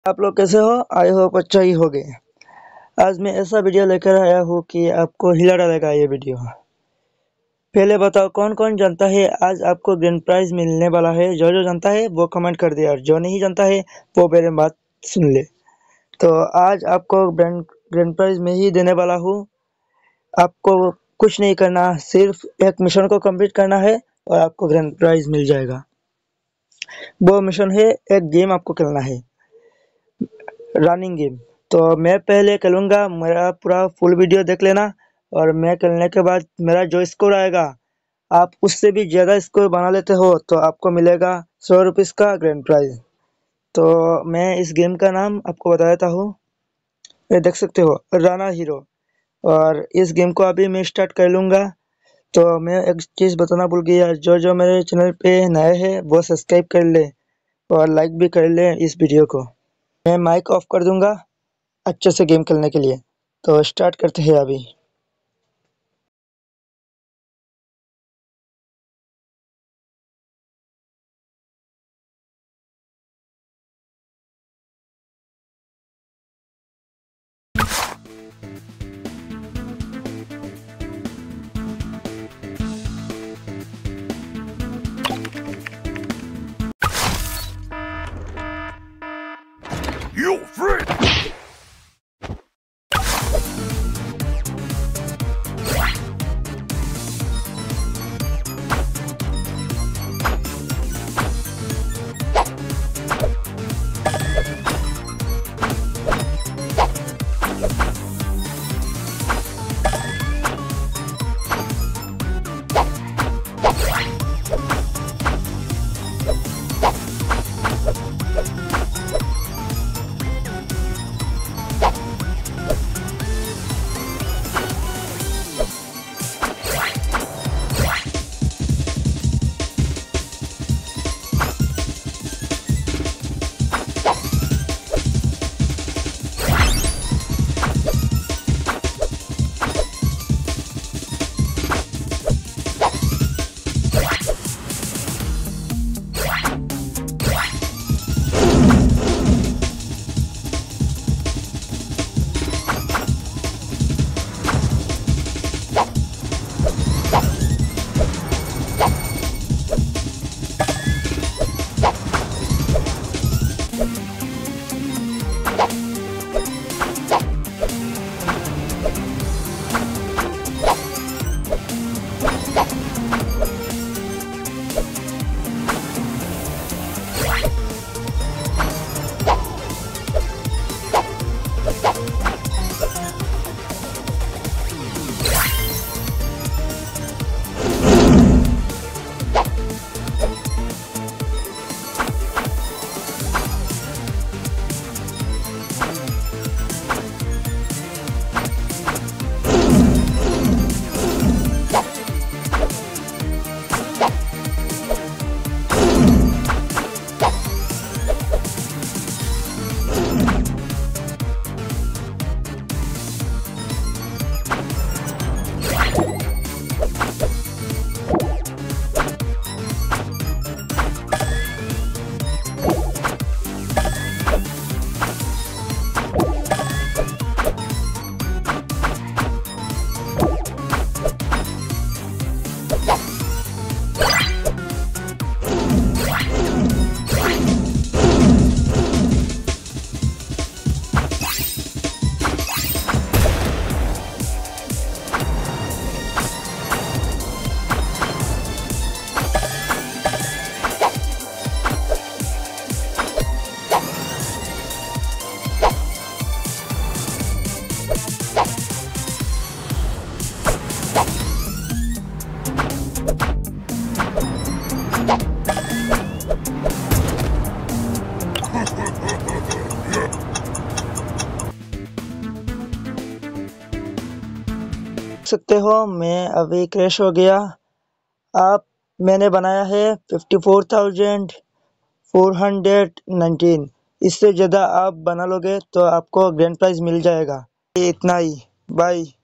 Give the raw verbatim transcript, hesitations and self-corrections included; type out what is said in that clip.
आप लोग कैसे हो? आई होप अच्छा ही होगे। आज मैं ऐसा वीडियो लेकर आया हूँ कि आपको हिला डालेगा ये वीडियो। पहले बताओ कौन कौन जानता है आज आपको ग्रैंड प्राइज मिलने वाला है। जो जो जानता है वो कमेंट कर दे और जो नहीं जानता है वो मेरे बात सुन ले। तो आज आपको ग्रैंड ग्रैंड प्राइज में ही देने वाला हूँ। आपको कुछ नहीं करना, सिर्फ एक मिशन को कंप्लीट करना है और आपको ग्रैंड प्राइज मिल जाएगा। वो मिशन है, एक गेम आपको खेलना है, रनिंग गेम। तो मैं पहले खेलूँगा, मेरा पूरा फुल वीडियो देख लेना और मैं खेलने के बाद मेरा जो स्कोर आएगा, आप उससे भी ज़्यादा स्कोर बना लेते हो तो आपको मिलेगा सौ रुपीज़ का ग्रैंड प्राइज। तो मैं इस गेम का नाम आपको बता देता हूँ। ये देख सकते हो, राना हीरो। और इस गेम को अभी मैं स्टार्ट कर लूँगा। तो मैं एक चीज़ बताना भूल गया, जो जो मेरे चैनल पे नए हैं वो सब्सक्राइब कर ले और लाइक भी कर ले इस वीडियो को। मैं माइक ऑफ कर दूँगा अच्छे से गेम खेलने के लिए। तो स्टार्ट करते हैं अभी। You freak! सकते हो मैं अभी क्रैश हो गया। आप मैंने बनाया है fifty four thousand four hundred nineteen. इससे ज़्यादा आप बना लोगे तो आपको ग्रैंड प्राइज मिल जाएगा। ये इतना ही, बाय।